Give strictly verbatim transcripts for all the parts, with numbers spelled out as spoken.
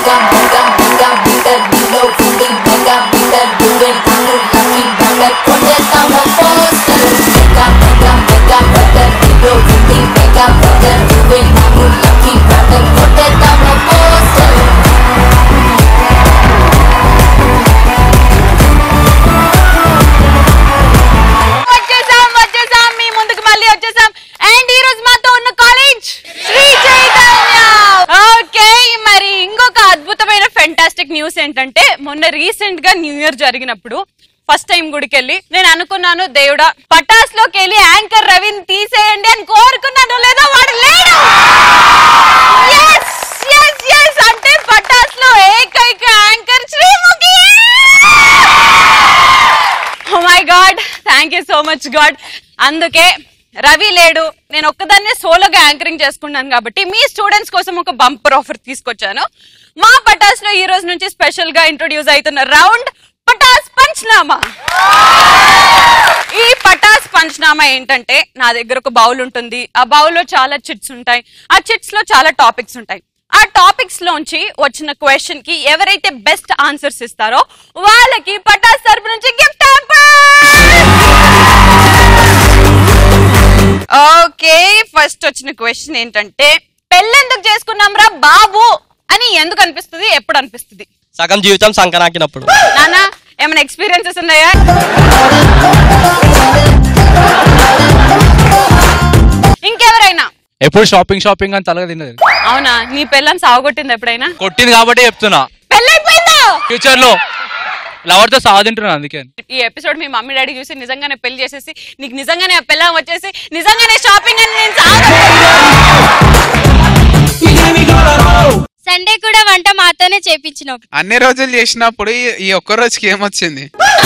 News ఏంటంటే మొన్న recent గా న్యూ ఇయర్ జరిగినప్పుడు ఫస్ట్ టైం గుడికి వెళ్ళి నేను అనుకున్నాను దేవుడా పటాస్ లోకి వెళ్ళి యాంకర్ రవిని తీసేయండి అని కోరుకున్నాను లేదా వాడు లేడు అంటే పటాస్ లో ఏకైక anchor Sreemukhi oh my god thank you so much god అందుకే రవి లేడు నేను ఒక్కదాన్నే సోలోగా యాంకరింగ్ చేసుకున్నాను కాబట్టి మీ స్టూడెంట్స్ కోసం ఒక బంపర్ ఆఫర్ తీసుకొచ్చాను మా పటాస్ లో ఈ రోజు నుంచి స్పెషల్ గా ఇంట్రొడ్యూస్ అవుతున్న రౌండ్ పటాస్ పంచ్నామా ఈ పటాస్ పంచ్నామా ఏంటంటే నా దగ్గర ఒక బౌల్ ఉంటుంది ఆ బౌల్ లో చాలా చిట్స్ ఉంటాయి ఆ చిట్స్ లో చాలా టాపిక్స్ ఉంటాయి ఆ టాపిక్స్ లోంచి వచ్చిన క్వశ్చన్ కి ఎవరైతే బెస్ట్ ఆన్సర్స్ ఇస్తారో వాళ్ళకి పటాస్ తరపు నుంచి గిఫ్ట్ ఓకే ఫస్ట్ వచ్చిన క్వశ్చన్ ఏంటంటే పెళ్ళెందుకు చేసుకున్నాం రా బాబు అని ఎందుకు అనిపిస్తుంది ఎప్పుడు అనిపిస్తుంది సగం జీవితం సంకనాకినప్పుడు నానా ఏమైనా ఎక్స్పీరియన్సెస్ ఉన్నాయా ఇంకెవరైనా ఎప్పుడు షాపింగ్ షాపింగ్ అని తలగా తిన్నది అవునా నీ పెళ్ళని సాగొట్టింది ఎప్పుడైనా కొట్టింది కాబట్టి చెప్తున్నా పెళ్ళైపోయిందా ఫ్యూచర్ లో లవర్ తో సాగుతుంటున్నా అందుకే ఈ ఎపిసోడ్ మీ మమ్మీ డాడీ చూసి నిజంగానే పెళ్లి చేసేసి నీకు నిజంగానే పెళ్ళం వచ్చేసి నిజంగానే షాపింగ్ అని నేను సండే కూడా వంట మాతోనే చేపించినాం అన్ని రోజులు చేసినప్పుడు ఈ ఒక్క రోజుకి ఏమొచ్చింది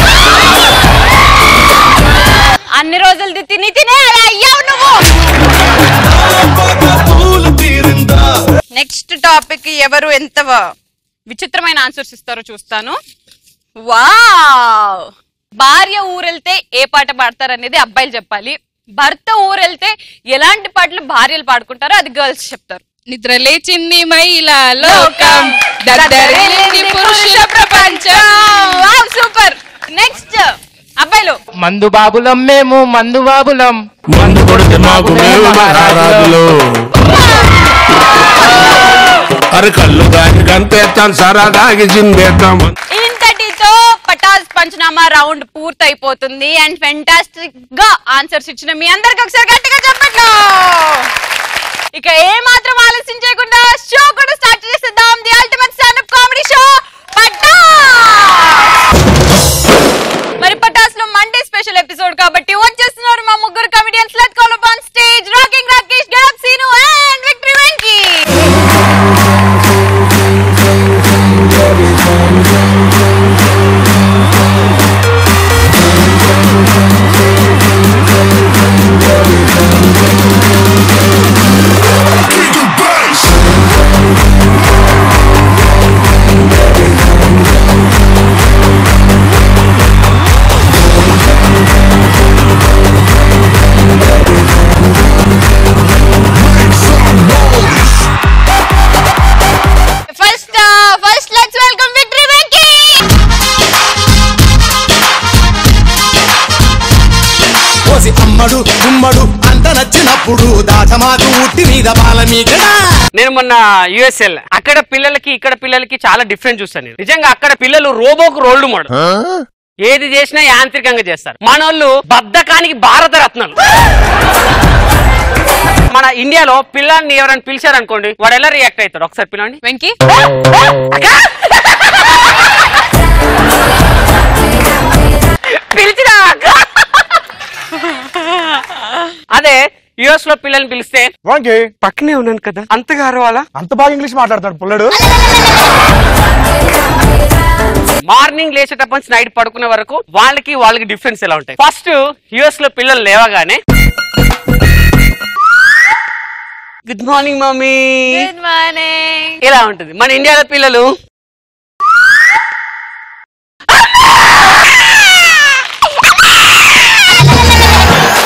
అన్ని రోజులు తిని తినే అలా అయ్యావు నువ్వు నెక్స్ట్ టాపిక్ ఎవరు ఎంత విచిత్రమైన ఆన్సర్స్ ఇస్తారో చూస్తాను వావ్ భార్య ఊరెళ్తే ఏ పాట పాడతారు అనేది అబ్బాయిలు చెప్పాలి భర్త ఊరెళ్తే ఎలాంటి పాటలు భార్యలు పాడుకుంటారో అది గర్ల్స్ చెప్తారు నిద్ర లేచింది మహిళా లోకం దద్దరిల్లింది పురుష ప్రపంచం సూపర్ నెక్స్ట్ అబ్బాయిలు మందు బాబులం మేము మందు బాబులం మందు కొడితే మాకు మేము మహారాజులు అరే కళ్ళు దాగి గంతేస్తాం సరా దాగి జిందేస్తాం ఇంతటితో పటాస్ పంచనామా రౌండ్ పూర్తయిపోతుంది అండ్ ఫెంటాస్టిక్ గా ఆన్సర్స్ ఇచ్చిన మీ అందరికి ఒకసారి గట్టిగా చెప్పండి ఇక ఏ మాత్రం ఆలస్యం చేయకుండా షో కూడా స్టార్ట్ చేసేద్దాం the ultimate standup comedy show మరి పటాస్ లో మండే స్పెషల్ ఎపిసోడ్ కాబట్టి వచ్చేస్తున్నారు మా ముగ్గురు comedians let's call up on stage rocking Rakesh getup Seenu and victory Venky అమ్మడు గుమ్మడు అంత నచ్చినప్పుడు దాచమాకు ఉట్టి మీద బాల మీకడా నేను మొన్న యుఎస్ఎల్ అక్కడ పిల్లలకి ఇక్కడ పిల్లలకి చాలా డిఫరెన్స్ చూస్తాను నేను నిజంగా అక్కడ పిల్లలు రోబోకు రోల్డ్ మోడల్ ఏది చేసినా యాంత్రికంగా చేస్తారు మనోళ్ళు బద్ధకానికి భారత రత్నాలు మన ఇండియాలో పిల్లల్ని ఎవరైనా పిలిచారనుకోండి వాడు ఎలా రియాక్ట్ అవుతారు ఒకసారి పిల్లండి వెంకీ పిలిచినా అదే యుఎస్ లో పిల్లల్ని పిలిస్తే పక్కనే ఉన్నాను కదా అంతగా అరవాలా అంత బాగా ఇంగ్లీష్ మాట్లాడతాడు పుల్లడు మార్నింగ్ లేచేటప్పటి నుంచి నైట్ పడుకునే వరకు వాళ్ళకి వాళ్ళకి డిఫరెన్స్ ఎలా ఉంటాయి ఫస్ట్ యుఎస్ లో పిల్లలు లేవగానే good morning mummy good morning ఇలా ఉంటుంది మన ఇండియాలో పిల్లలు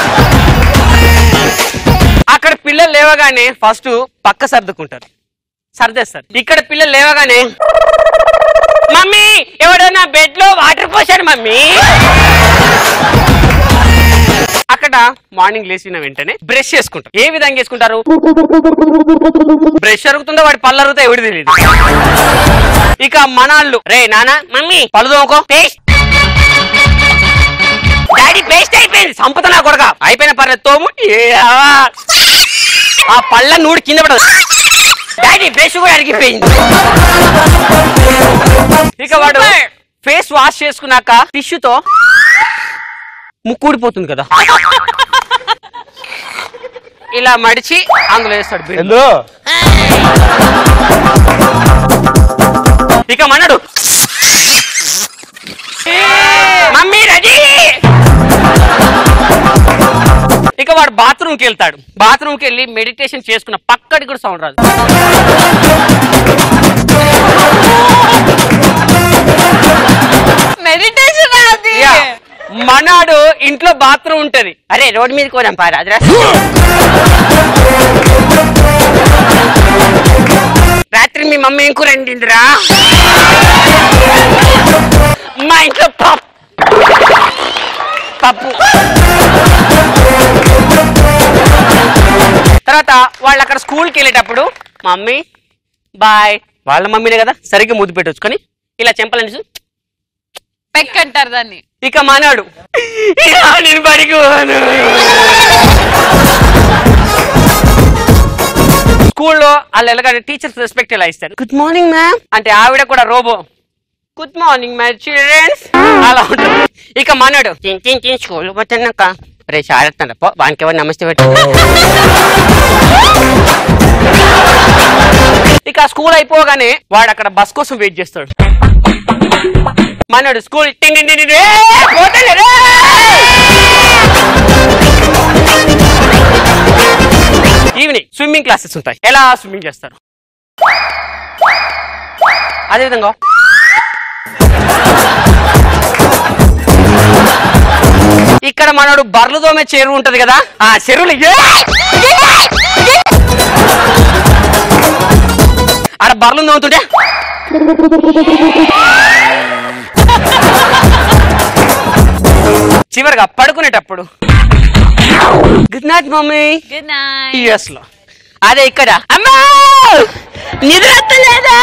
అక్కడ పిల్లలు లేవగానే ఫస్ట్ పక్క సర్దుకుంటారు సర్దేస్తారు. ఇక్కడ పిల్లలు లేవగానే మమ్మీ ఎవడన్నా బెడ్ లో వాటర్ పోసాడు మమ్మీ. అక్కడ మార్నింగ్ లేచిన వెంటనే బ్రష్ చేసుకుంటారు. ఏ విధంగా చేసుకుంటారు? బ్రష్ అరుగుతుందో వాడి పళ్ళు అరుగుతా ఎవడి తెలియదు. ఇక మనాళ్ళు రే నానా మమ్మీ పళ్ళు తోముకో, పేస్ట్ డాడీ పేస్ట్ అయిపోయింది సంపద నా కొడక అయిపోయిన పర్లేదు తోము. ఆ పళ్ళ నూడి కింద పడదు, డాడీ బ్రష్ కూడా అరిగిపోయింది. ఇక వాడు ఫేస్ వాష్ చేసుకున్నాక టిష్యూతో ముక్కు ఊడిపోతుంది కదా, ఇలా మడిచి అందులో వేస్తాడు. ఇక మనడు మమ్మీ రెడీ. ఇక వాడు బాత్రూమ్ కి వెళ్తాడు. బాత్రూమ్ కి వెళ్ళి మెడిటేషన్ చేసుకున్న పక్కడికి కూడా సౌండ్ రాదు. మెడిటేషన్ మనాడు ఇంట్లో బాత్రూమ్ ఉంటది. అరే రోడ్ మీద కోదాం పా రాజరా. రాత్రి మీ మమ్మీ ఏం కూర వండిందిరా? మా ఇంట్లో పప్పు పప్పు తర్వాత వాళ్ళు అక్కడ స్కూల్కి వెళ్ళేటప్పుడు మమ్మీ బాయ్, వాళ్ళ మమ్మీనే కదా సరిగ్గా ముద్దు పెట్టొచ్చుకొని ఇలా చెంపలని పెక్ అంటారు దాన్ని. ఇక మానాడు నేను బడికి స్కూల్లో వాళ్ళు ఎలాగంటే టీచర్స్ రెస్పెక్ట్ ఎలా ఇస్తారు. గుడ్ మార్నింగ్ మ్యామ్ అంటే ఆవిడ కూడా robo good morning my childrens అలా ఉంటుంది. ఇక మానాడు స్కూల్ పోతున్నాక రే షారెత్తాడు పో వానికి ఎవరు నమస్తే పెట్టి. ఇక స్కూల్ అయిపోగానే వాడు అక్కడ బస్ కోసం వెయిట్ చేస్తాడు. మనోడు స్కూల్ ఈవినింగ్ స్విమ్మింగ్ క్లాసెస్ ఉంటాయి. ఎలా స్విమ్మింగ్ చేస్తారు అదేవిధంగా ఇక్కడ మనోడు బర్లు దోమే చెరువు ఉంటది కదా, ఆ చెరువులు ఆడ బర్లు దోముతుంటే చివరిగా పడుకునేటప్పుడు good night mummy good night US లో. అదే ఇక్కడ అమ్మా నిద్ర లేదా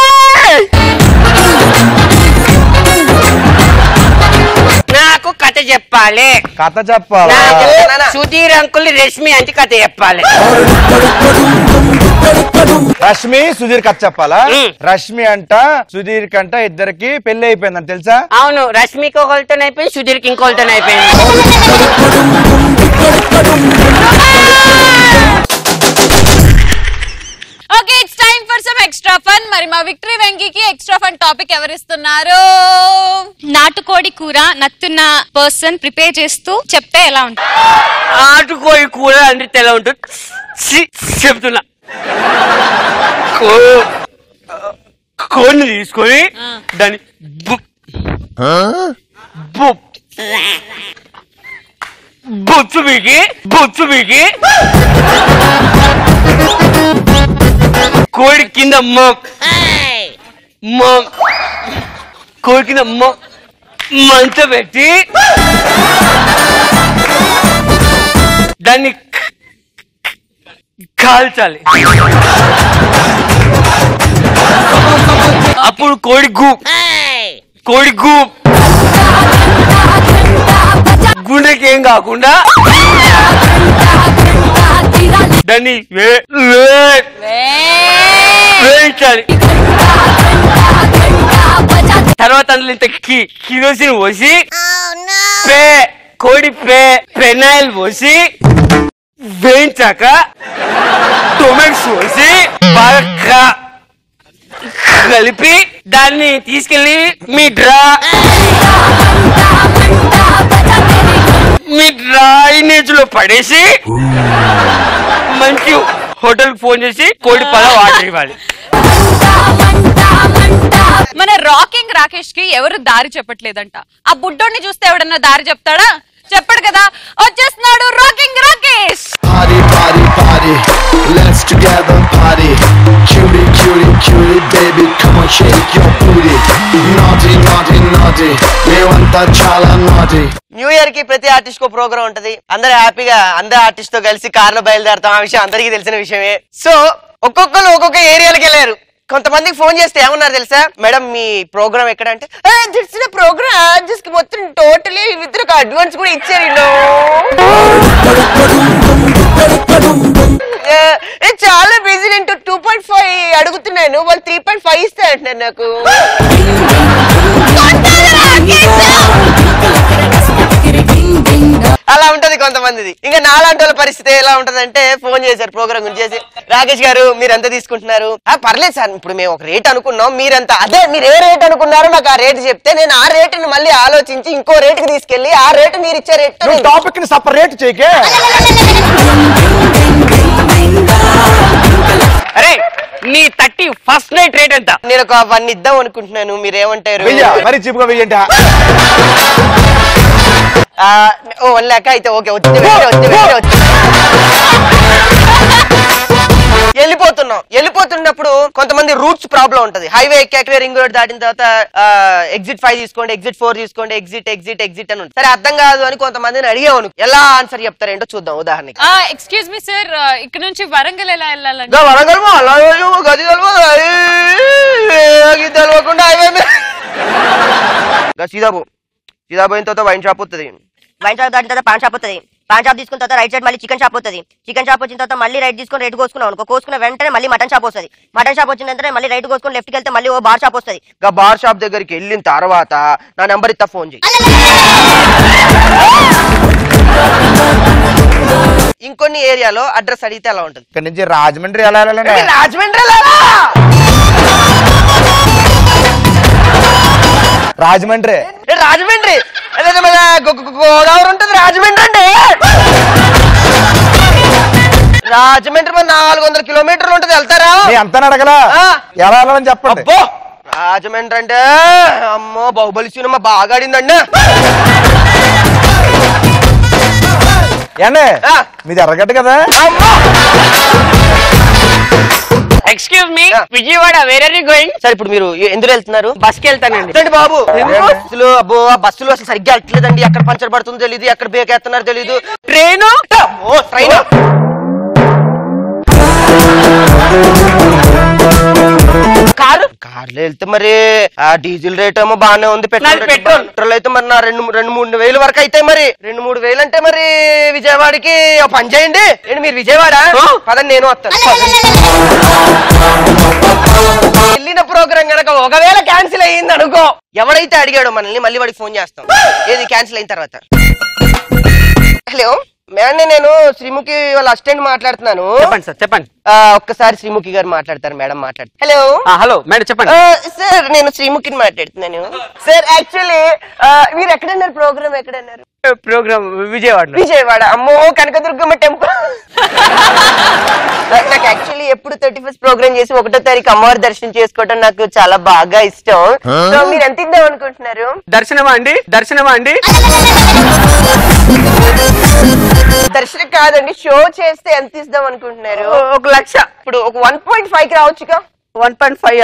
నాకు కథ చెప్పాలి. కథ చెప్పాలి. సుధీర్ అంకుల్ రష్మి అంటే కథ చెప్పాలి. రష్మి సుధీర్ కథ చెప్పాలా? రష్మి అంట సుధీర్ కంట ఇద్దరికి పెళ్లి అయిపోయిందని తెలుసా? అవును, రష్మికి ఒకరితో అయిపోయింది, సుధీర్కి ఇంకొకరితో అయిపోయింది. Okay it's time for some extra fun. మరి మా విక్టరీ వెంకీకి ఎక్స్ట్రా ఫన్ టాపిక్ ఎవరిస్తున్నారు? నాటుకోడి కూర నత్తున్న పర్సన్ ప్రిపేర్ చేస్తూ చెప్తే ఎలా ఉంటుంది? నాటుకోడి కూర అంటే ఎలా ఉంటుంది చెప్తున్నా. కోడిని తీసుకొని దాన్ని బొచ్చు మీకి బొచ్చు మీకి కోడి కింద కోడి కింద మంట పెట్టి దాన్ని కాల్చాలి. అప్పుడు కోడి గూ కోడి గూ గుండెకి ఏం కాకుండా దాన్ని వేయించాలి. తర్వాత అందులో ఇంత కిరోసిన్ పోసి పే కోడి పే పెనాయిల్ పోసి వేయించాక టొమాటోస్ పోసి బాగా కలిపి దాన్ని తీసుకెళ్లి మీ డ్రా మీ డ్రైనేజ్ లో పడేసి మంచి హోటల్ ఫోన్ చేసి కోడి పద వాటర్ ఇవ్వాలి. మన రాకింగ్ రాకేష్ కి ఎవరు దారి చెప్పట్లేదంట. ఆ బుడ్డోడిని చూస్తే ఎవడన్నా దారి చెప్తాడా? చెప్పడు కదా. వచ్చేస్తున్నాడు rocking Rakesh. Party, party, party. Let's together party. Cutie, cutie. baby, come on, shake your booty. Naughty, naughty, naughty. మేమంతా చాలా naughty. న్యూ ఇయర్ కి ప్రతి ఆర్టిస్ట్ కో ప్రోగ్రామ్ ఉంటది. అందరూ హ్యాపీగా అందరు ఆర్టిస్ట్ తో కలిసి కార్ లో బయలుదేరతాం. ఆ విషయం అందరికీ తెలిసిన విషయమే. సో ఒక్కొక్కరు ఒక్కొక్క ఏరియాలకు వెళ్ళారు. కొంతమందికి ఫోన్ చేస్తే ఏమన్నారు తెలుసా, మేడం మీ ప్రోగ్రామ్ ఎక్కడ అంటే తెలిసిన ప్రోగ్రామ్ జస్ట్ మొత్తం టోటలీ విత్ ఒక అడ్వాన్స్ కూడా ఇచ్చారు. చాలా బిజీ, నేను టూ పాయింట్ ఫైవ్ అడుగుతున్నాను, వాళ్ళు త్రీ పాయింట్ ఫైవ్ ఇస్తా అంటున్నారు నాకు. అలా ఉంటది కొంతమందిది. ఇంకా నాలాంటి వాళ్ళ పరిస్థితి ఎలా ఉంటది అంటే, ఫోన్ చేశారు ప్రోగ్రామ్ గురించి చేసి, రాకేష్ గారు మీరు ఎంత తీసుకుంటున్నారు? పర్లేదు సార్, ఇప్పుడు మేము ఒక రేట్ అనుకున్నాం, మీరంతా అదే మీరు ఏ రేట్ అనుకున్నారో నాకు ఆ రేట్ చెప్తే నేను ఆ రేటుని మళ్ళీ ఆలోచించి ఇంకో రేట్ కి తీసుకెళ్లి ఆ రేటు మీరు ఇచ్చే రేట్ టాపిక్ ని సపరేట్ చేయకే. అరే నీ థర్టీ ఫస్ట్ నైట్ రేట్ ఎంత? నేను ఒక వన్ ఇద్దాం అనుకుంటున్నాను, మీరేమంటారు? మరి చీప్ గా వెయ్యి అంటే ఓ వన్ ల్యాక్ అయితే ఓకే. వచ్చింది వెళ్ళిపోతున్నాం. వెళ్ళిపోతున్నప్పుడు కొంతమంది రూట్స్ ప్రాబ్లం ఉంటది. హైవే ఎక్కాక రింగ్ రోడ్ దాటిన తర్వాత ఎగ్జిట్ ఫైవ్ తీసుకోండి, ఎగ్జిట్ ఫోర్ తీసుకోండి, ఎగ్జిట్ ఎగ్జిట్ ఎగ్జిట్ అని ఉంటుంది. సరే అర్థం కాదు అని కొంతమందిని అడిగాను, ఎలా ఆన్సర్ చెప్తారేంటో చూద్దాం. ఉదాహరణకి ఎక్స్క్యూజ్ మీ సార్, ఇక్కడ నుంచి వరంగల్ ఎలా వెళ్ళాలండి? వరంగల్ గది తెలియకుండా హైవే సీదా పో. సీదా పోయిన తర్వాత వైన్ షాప్ వస్తుంది. వైన్ షాప్ దాటిన తర్వాత పాన్ షాప్ వస్తుంది. పాన్ షాప్ తీసుకున్న తర్వాత రైట్ సైడ్ మళ్ళీ చికెన్ షాప్ వస్తుంది. చికెన్ షాప్ వచ్చిన తర్వాత మళ్ళీ రైట్ తీసుకొని రైట్ కోసుకున్నాం అనుకో, కోసుకున్న వెంటనే మళ్ళీ మటన్ షాప్ వస్తుంది. మటన్ షాప్ వచ్చిన వెంటనే మళ్ళీ రైట్ కోసుకొని లెఫ్ట్కి వెళ్తే మళ్ళీ ఓ బార్ షాప్ వస్తుంది. ఇంకా బార్ షాప్ దగ్గరికి వెళ్ళిన తర్వాత నా నెంబర్ ఇస్తా, ఫోన్ చేయి. ఇంకొన్ని ఏరియాలో అడ్రస్ అడిగితే అలా ఉంటుంది. ఇక్కడ నుంచి రాజమండ్రి ఎలా వెళ్ళాలండి? రాజమండ్రి రాజమండ్రి రాజమండ్రి గోదావరి ఉంటుంది. రాజమండ్రి అంటే రాజమండ్రి మరి నాలుగు వందల కిలోమీటర్లు ఉంటుంది. వెళ్తారా? అంత అడగలా, ఎలా వెళ్ళాలని చెప్పండి. రాజమండ్రి అంటే అమ్మో బాహుబలి సినిమా బాగా ఆడిందండి. ఏండి మీది ఎర్రగడ్డ కదా? Excuse me, Vijayawada where are you going? Sir ఇప్పుడు మీరు ఎందుకు వెళ్తున్నారు? బస్ కి వెళ్తానండి. బాబు బస్సులు అబ్బో బస్సులు అసలు సరిగ్గా వెళ్ళట్లేదండి. ఎక్కడ పంచర్ పడుతుందో తెలియదు, ఎక్కడ బ్రేక్ వేస్తున్నారో తెలియదు. ట్రైన్ ట్రైన్ కారు కార్లో వెళ్తే మరి ఆ డీజిల్ రేట్ ఏమో బాగానే ఉంది. పెట్రోల్ పెట్రోల్ పెట్రోల్ అయితే మరి నా రెండు రెండు మూడు వేలు వరకు అయితే మరి రెండు మూడు వేలు అంటే మరి విజయవాడకి పని చేయండి. ఏంటి మీరు విజయవాడ పదండి, నేను వస్తాను. వెళ్ళిన ప్రోగ్రామ్ కనుక ఒకవేళ క్యాన్సిల్ అయ్యింది అనుకో, ఎవడైతే అడిగాడో మనల్ని మళ్ళీ వాడికి ఫోన్ చేస్తాం. ఏది క్యాన్సిల్ అయిన తర్వాత. హలో మేడం, నేను శ్రీముఖి వాళ్ళ అసిస్టెంట్ మాట్లాడుతున్నాను. చెప్పండి సార్, చెప్పండి. ఒక్కసారి శ్రీముఖి గారు మాట్లాడతారు. మేడం మాట్లాడు. హలో హలో మేడం చెప్పండి. సార్ నేను శ్రీముఖిని మాట్లాడుతున్నాను. సార్ యాక్చువల్లీ మీరు ఎక్కడన్నారు? ప్రోగ్రామ్ ఎక్కడన్నారు? ప్రోగ్రామ్ విజయవాడ. విజయవాడ అమ్మో కనకదుర్గమ్మ టెంపుల్. నాకు యాక్చువల్లీ ఎప్పుడు థర్టీ ఫస్ట్ ప్రోగ్రామ్ చేసి ఒకటో తారీఖు అమ్మవారి దర్శనం చేసుకోవడం నాకు చాలా బాగా ఇష్టం. సో మీరు ఎంత ఇద్దాం అనుకుంటున్నారు? దర్శనమా అండి? దర్శనమా అండి? దర్శనం కాదండి, షో చేస్తే ఎంత ఇద్దాం అనుకుంటున్నారు? ఒక లక్ష. ఇప్పుడు ఒక వన్ పాయింట్ ఫైవ్ కి రావచ్చుగా? వన్ పాయింట్ ఫైవ్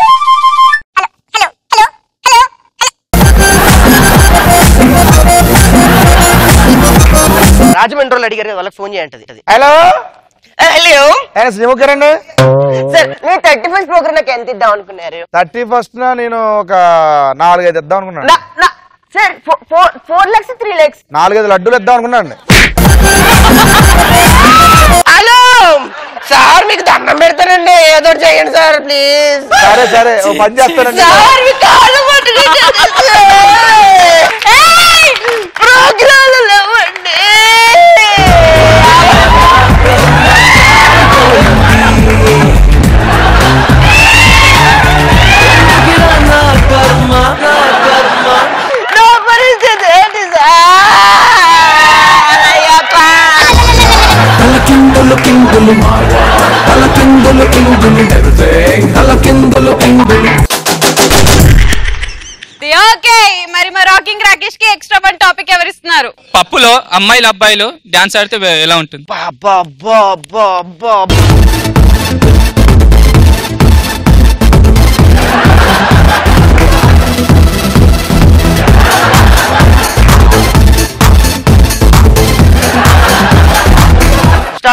రాజమండ్రిలో అడిగారు, వాళ్ళకి ఫోన్ చేయండి. హలో హలో శ్రీముఖి గారండి. సార్ మీరు థర్టీ ఫస్ట్ ప్రోగ్రామ్ నాకు ఎంత ఇద్దాం అనుకున్నారు? థర్టీ ఫస్ట్ నేను ఒక నాలుగైదు ఇద్దాం అనుకున్నాను. Sir four lakhs three lakhs నాలుగైదు లడ్డూలు ఇద్దాం అనుకున్నాను. హలో సార్ మీకు దండం పెడతానండి, ఏదో చేయండి సార్ ప్లీజ్. సరే సరే ఓ పని చేస్తానండి. ప్రోగ్రామ్ లేవండి. మరి మా రాకింగ్ రాకేష్ కి ఎక్స్ట్రా వన్ టాపిక్ ఎవరిస్తున్నారు? పప్పులో అమ్మాయిలు అబ్బాయిలు డాన్స్ ఆడితే ఎలా ఉంటుంది?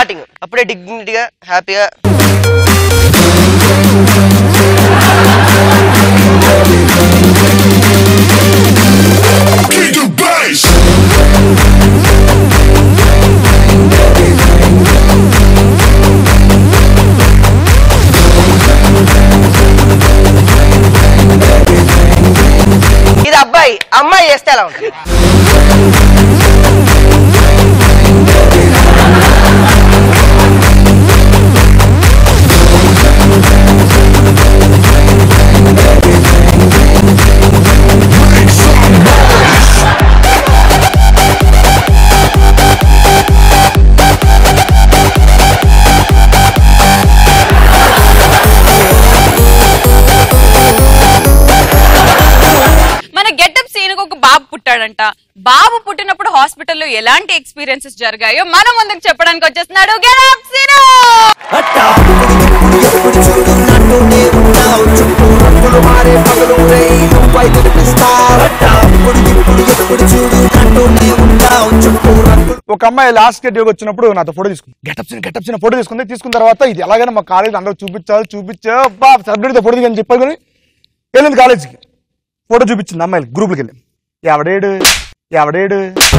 స్టార్టింగ్ అప్పుడే డిగ్నిటీగా హ్యాపీగా ఇది అబ్బాయి అమ్మాయి చేస్తే ఎలా ఉంటుంది పుట్టాడంట బాబు పుట్టినప్పుడు హాస్పిటల్లో ఎలాంటి ఎక్స్పీరియన్సెస్ జరిగాయో మన ముందుకు చెప్పడానికి వచ్చేస్తున్నాడు గెటప్ సీను ఒక అమ్మాయి లాస్ట్ డే వచ్చినప్పుడు నాతో ఫోటో తీసుకుంది getup Seenu getup Seenu photo తీసుకుంది తీసుకున్న తర్వాత ఇది ఎలాగైనా మా కాలేజ్ అందరూ చూపించాలి చూపించా సబ్జెక్ట్తో ఫోటో దిగని చెప్పని వెళ్ళింది కాలేజీకి ఫోటో చూపించింది అమ్మాయిలు గ్రూప్కి వెళ్ళి ఎవడేడు ఎవడేడు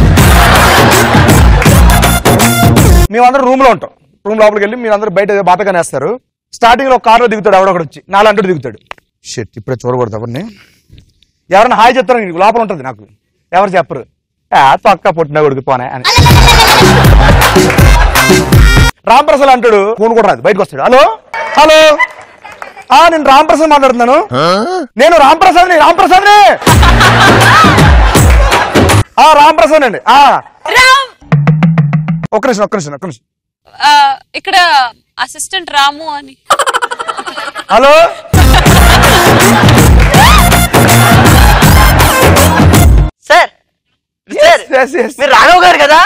మేమందరం రూమ్ లో ఉంటాం రూమ్ లోపలికి వెళ్ళి మీరందరూ బయట బాతగానే వేస్తారు స్టార్టింగ్ లో కార్లో దిగుతాడు ఎవడొకడు వచ్చి నాలంటూ దిగుతాడు షెట్ ఇప్పుడే చూడకూడదు ఎవరిని ఎవరైనా హాయ్ చెప్తారు లోపల ఉంటుంది నాకు ఎవరు చెప్పరు పక్క పుట్టిన కొడుకు పోనే అని రాంప్రసాద్ అంటాడు ఫోన్ కూడా రాదు బయటకు వస్తాడు హలో హలో ఆ నేను రాంప్రసాద్ మాట్లాడుతున్నాను నేను రాంప్రసాద్ రాంప్రసాద్ ఆ రాంప్రసాద్ అండి ఆ ఒక్క నిమిషం ఒక్క నిమిషం ఒక్క నిమిషం ఇక్కడ అసిస్టెంట్ రాము అని హలో సార్ మీరు రాఘవ్ గారు కదా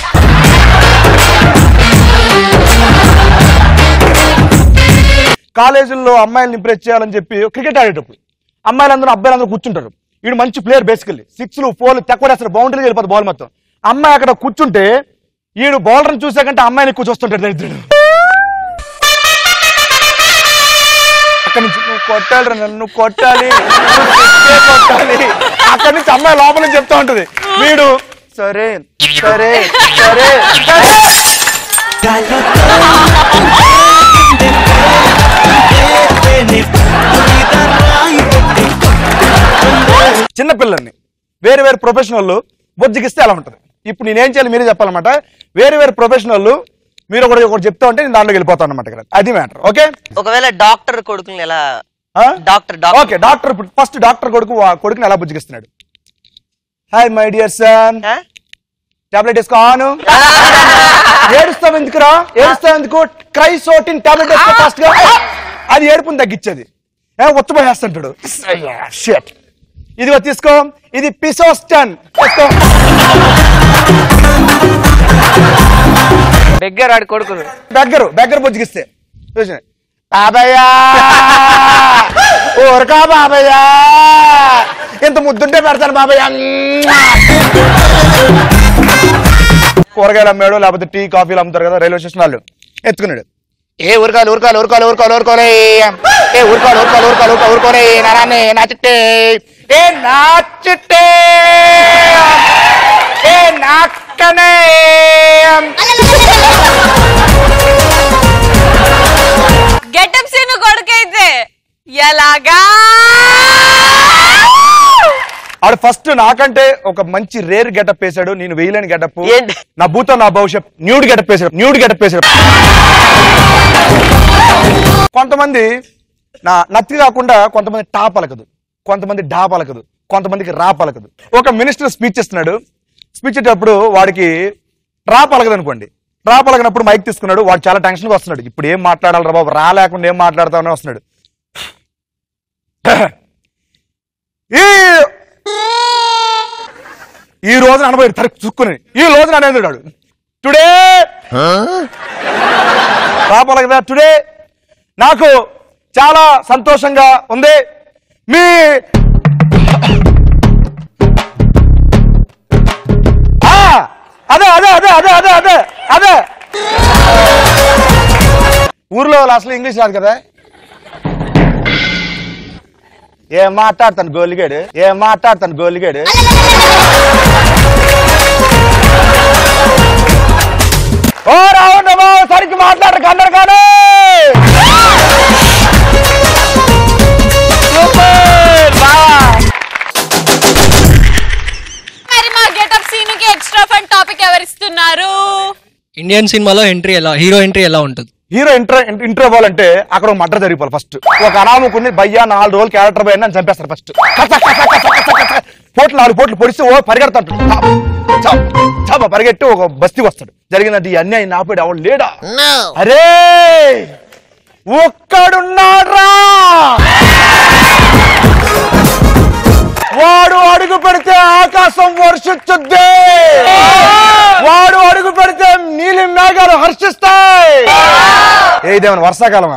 కాలేజీల్లో అమ్మాయిలను ఇంప్రెస్ చేయాలని చెప్పి క్రికెట్ ఆడేటప్పుడు అమ్మాయిలందరూ అబ్బాయిలందరూ కూర్చుంటారు వీడు మంచి ప్లేయర్ బేసికల్లీ సిక్స్లు ఫోర్లు తక్కువ బౌండరీకి వెళ్ళిపోతుంది బాల్ మొత్తం అమ్మాయి అక్కడ కూర్చుంటే వీడు బౌలర్ని చూసాకంటే అమ్మాయిని కూర్చొస్తుంటాడు దరిద్రుడు అక్కడి నుంచి నువ్వు కొట్టాలి నన్ను కొట్టాలి కొట్టాలి అక్కడి నుంచి అమ్మాయి లోపల చెప్తా ఉంటది వీడు సరే సరే సరే చిన్నపిల్లల్ని వేరు వేరు ప్రొఫెషనల్ బొజ్జిగిస్తే అలా ఉంటుంది ఇప్పుడు నేనేం చేయాలి మీరే చెప్పాలన్నమాట వేరు వేరు ప్రొఫెషనల్ మీరు ఒకటి ఒకటి చెప్తా ఉంటే నేను దాంట్లోకి వెళ్ళిపోతాను అనమాట అది మ్యాటర్ ఓకే ఒకవేళ డాక్టర్ కొడుకుని ఎలా doctor okay doctor first doctor కొడుకు కొడుకుని ఎలా బుజ్జిగిస్తున్నాడు hi my dear son tablet వేసుకోను ఏడుస్తావు ఎందుకురా ఏడుస్తావు ఎందుకు క్రైసోటిన్ టాబ్లెట్ వేసుకో ఫాస్ట్ గా అది ఏడుపుని తగ్గించేది ఉత్తపోయేస్తుంటాడు షిట్ ఇదిగో తీసుకో ఇది పిసోస్టన్ తీసుకో దగ్గర ఆడు కొడుకును దగ్గర దగ్గర బుజ్జిగిస్తే చూసి బాబయ్యా ఊరకా బాబయ్యా ఇంత ముద్దుంటే పెడతాను బాబయ్యా కూరగాయలు అమ్మాడు లేకపోతే టీ కాఫీలు అమ్ముతారు కదా రైల్వే స్టేషన్ వాళ్ళు ఎత్తుకున్నాడు ఏ ఊరకాలు ఊరకాలు ఊరకాలు ఊరకాలు ఊరుకోలే ఏ ఊరకాలు ఊరకాలు ఊరకాలు ఊరుకో ఊరుకోలే నారాన్ని నా చిట్టే ఏ నా చిట్టే ఏ నాక్కనే గెటప్ సీన్ కొడుకైతే ఎలాగా ఆడు ఫస్ట్ నాకంటే ఒక మంచి రేర్ గెటప్ వేసాడు నేను వేయలేని గెటప్ నా భూతం నా భవిష్యత్ న్యూడ్ గెటప్ వేసాడు న్యూడ్ గెటప్ వేసాడు కొంతమంది నా నత్తి కాకుండా కొంతమంది టా పలకదు కొంతమంది డా పలకదు కొంతమందికి రా పలకదు ఒక మినిస్టర్ స్పీచ్ ఇస్తున్నాడు స్పీచ్ ఇచ్చేటప్పుడు వాడికి రా పలకదు అనుకోండి రా పలకనప్పుడు మైక్ తీసుకున్నాడు వాడు చాలా టెన్షన్గా వస్తున్నాడు ఇప్పుడు ఏం మాట్లాడాలి రా బాబు రా లేకుండా ఏం మాట్లాడతామని వస్తున్నాడు ఈ ఈ రోజున అనబోయాడు తరపు చుక్కుని ఈ రోజున అనేది టుడే రాపలకదా టుడే నాకు చాలా సంతోషంగా ఉంది మీ అదే అదే అదే అదే అదే అదే అదే ఊర్లో వాళ్ళు అసలు ఇంగ్లీష్ రాదు కదా. ఏం మాట్లాడతాను గోలిగాడు, ఏం మాట్లాడతాను గోలిగాడు. ఓ రావుండమో సరికి మాట్లాడరు అందరు కానీ. మరి మా గెటప్ సీన్ కి ఎక్స్ట్రా ఫన్ టాపిక్ ఎవరిస్తున్నారు? ఇండియన్ సినిమాలో ఎంట్రీ ఎలా, హీరో ఎంట్రీ ఎలా ఉంటుంది? హీరో ఇంటర్ ఇంటర్ అవ్వాలంటే అక్కడ ఒక మర్డర్ జరిగిపోవాలి. ఫస్ట్ ఒక అనామకుని భయ్యా నాలుగు రోజులు క్యారెక్టర్ భయ్యా అని చంపేస్తారు. ఫస్ట్ పోట్లు నాలుగు పోట్లు పొడిస్తే ఓ పరిగెడతాడు, పరిగెట్టి ఒక బస్తీకి వస్తాడు. జరిగినట్టు ఈ అన్యాయం నాపేడు ఎవడు లేడా? అరే ఒక్కడున్నాడ్రా, వాడు అడుగు పెడితే ఆకాశం వర్షించుద్ది, వాడు అడుగు పెడితే నీలి మేఘాలు హర్షిస్తాయి. ఏదేమన్నా వర్షాకాలమా?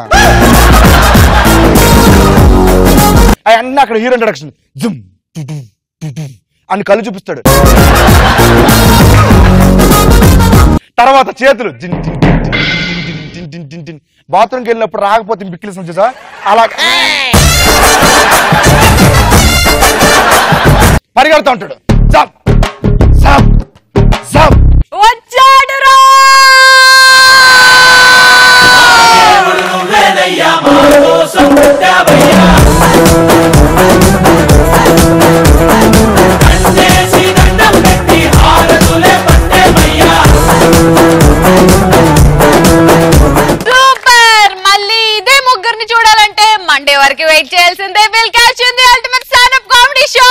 అన్నీ అక్కడ హీరో ఇంట్రడక్షన్ జుమ్ అని కళ్ళు చూపిస్తాడు. తర్వాత చేతులు బాత్రూమ్కి వెళ్ళినప్పుడు రాకపోతే బిక్కిలిసిన చూసా అలా పరిగెడుతూ ఉంటాడు. జప్ జప్ జప్ వచ్చాడురా సూపర్. మళ్ళీ ఇదే ముగ్గురిని చూడాలంటే మండే వరకు వెయిట్ చేయాల్సిందే. Will catch you in the ultimate stand up comedy show.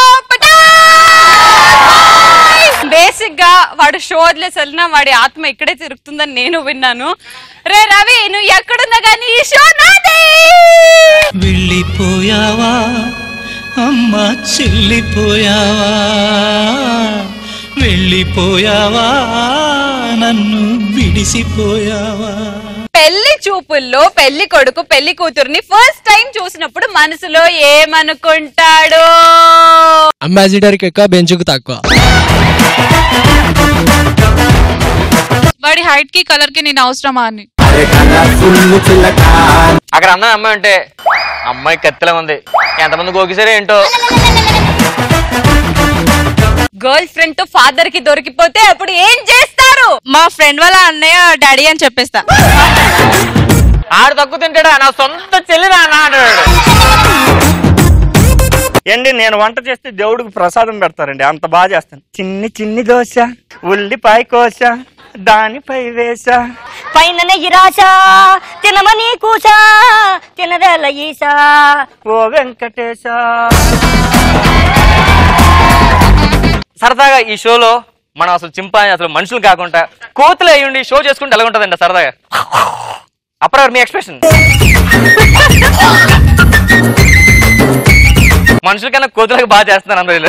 Basic గా వాడు షో వదిలేసి వెళ్ళినా వాడి ఆత్మ ఇక్కడే తిరుగుతుందని నేను విన్నాను. రే రవి, నువ్వు ఎక్కడున్నా కానీ ఈ షో నాదే. వెళ్ళిపోయావా అమ్మా, చెల్లిపోయావా, వెళ్ళిపోయావా నన్ను విడిసిపోయావా. పెళ్లి చూపుల్లో పెళ్లి కొడుకు పెళ్లి కూతురుని ఫస్ట్ టైం చూసినప్పుడు మనసులో ఏమనుకుంటాడు? అంబాసిడర్ కి ఎక్కువ, బెంచుకు తక్కువ. వాడి హైట్ కి కలర్ కి నేను అవసరమా అని. అక్కడ అందరం అమ్మాయి ఉంటే అమ్మాయి కత్తిలా ఉంది, ఎంతమంది గోకిసారే ఏంటో. గర్ల్ ఫ్రెండ్ తో ఫాదర్ కి దొరికిపోతే అప్పుడు ఏం చేస్తారు? మా ఫ్రెండ్ వాళ్ళ అన్నయ్య డాడీ అని చెప్పేస్తా. ఆడు తక్కువ తింటాడా, నా సొంత చెల్లిరా అన్నాడు. ఏండి నేను వంట చేస్తే దేవుడికి ప్రసాదం పెడతారండి, అంత బాగా చేస్తాను. చిన్ని చిన్ని దోశ, ఉల్లిపాయ కోస, దానిపై వేస, పైన నెయ్యి రాసా, తినమని కూసా, తినవేళ ఈసా, ఓ వెంకటేశ. సరదాగా ఈ షోలో మనం అసలు చింపాని అసలు మనుషులు కాకుండా కోతులు అయ్యి ఉండి షో చేసుకుంటే ఎలా ఉంటుందండి సరదాగా? అప్పుడు మీ ఎక్స్ప్రెషన్ మనుషుల కన్నా కోతులకు బాగా చేస్తున్నారు అందరూ.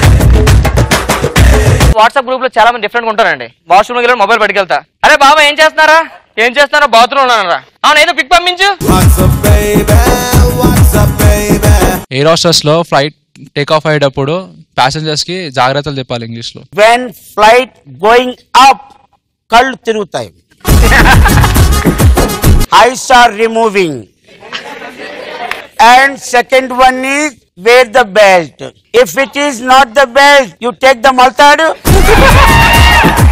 వాట్సాప్ గ్రూప్ లో చాలా మంది డిఫరెంట్ గా ఉంటారండి. వాష్రూమ్ వెళ్ళి మొబైల్ పట్టుకెళ్తా, అరే బాబా ఏం చేస్తున్నారా, ఏం చేస్తున్నారా, బాత్రూమ్ ఉన్నారా, అవును ఏదో పిక్ పంపించు. ఎయిర్ హోస్టెస్ లో ఫ్లైట్ టేక్ ఆఫ్ అయ్యేటప్పుడు ప్యాసింజర్స్ కి జాగ్రత్తలు చెప్పాలి ఇంగ్లీష్ లో. వెన్ ఫ్లైట్ గోయింగ్ అప్ కళ్ళు తిరుగుతాయి, eyes are removing, and second one is wear the belt. If it is not the belt, you take the maltadu.